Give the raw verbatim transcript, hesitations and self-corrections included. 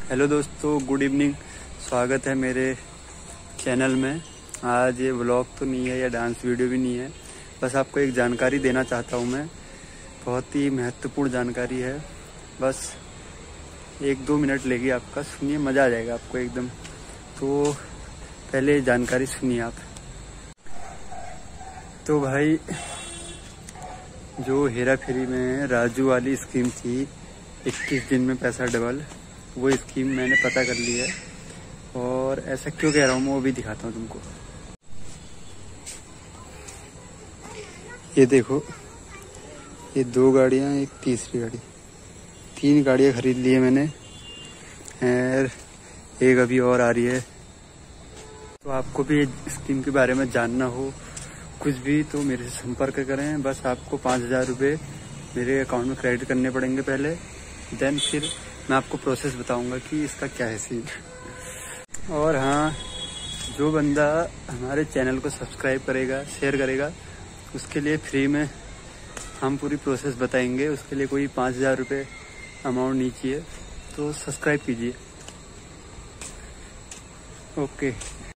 Hello दोस्तों, good evening. स्वागत है मेरे चैनल में। आज ये व्लॉग तो नहीं है या डांस वीडियो भी नहीं है, बस आपको एक जानकारी देना चाहता हूँ मैं। बहुत ही महत्वपूर्ण जानकारी है, बस एक दो मिनट लेगी आपका, सुनिए, मज़ा आ जाएगा आपको एकदम। तो पहले जानकारी सुनिए आप। तो भाई, जो हेरा फेरी में राजू वाली स्कीम थी, इक्कीस दिन में पैसा डबल, वो स्कीम मैंने पता कर ली है। और ऐसा क्यों कह रहा हूँ मैं वो भी दिखाता हूँ तुमको। ये देखो, ये दो गाड़ियाँ, एक तीसरी गाड़ी, तीन गाड़ियाँ खरीद ली है मैंने, और एक अभी और आ रही है। तो आपको भी स्कीम के बारे में जानना हो कुछ भी तो मेरे से संपर्क करें। बस आपको पाँच हज़ार रुपये मेरे अकाउंट में क्रेडिट करने पड़ेंगे पहले, देन फिर मैं आपको प्रोसेस बताऊंगा कि इसका क्या है सीन। और हाँ, जो बंदा हमारे चैनल को सब्सक्राइब करेगा, शेयर करेगा, उसके लिए फ्री में हम पूरी प्रोसेस बताएंगे। उसके लिए कोई पाँच हज़ार रुपये अमाउंट नहीं चाहिए, तो सब्सक्राइब कीजिए। ओके।